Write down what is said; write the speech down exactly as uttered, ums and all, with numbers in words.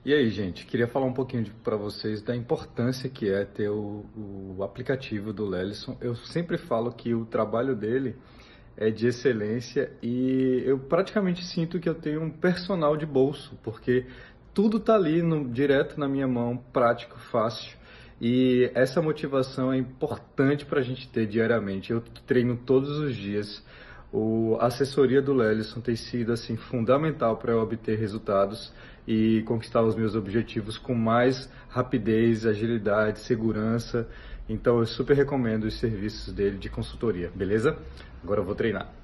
E aí, gente, queria falar um pouquinho para vocês da importância que é ter o, o aplicativo do Lelson. Eu sempre falo que o trabalho dele é de excelência e eu praticamente sinto que eu tenho um personal de bolso, porque tudo tá ali no, direto na minha mão, prático, fácil. E essa motivação é importante para a gente ter diariamente. Eu treino todos os dias. O, a assessoria do Lelson tem sido assim fundamental para eu obter resultados e conquistar os meus objetivos com mais rapidez, agilidade, segurança. Então eu super recomendo os serviços dele de consultoria, beleza? Agora eu vou treinar.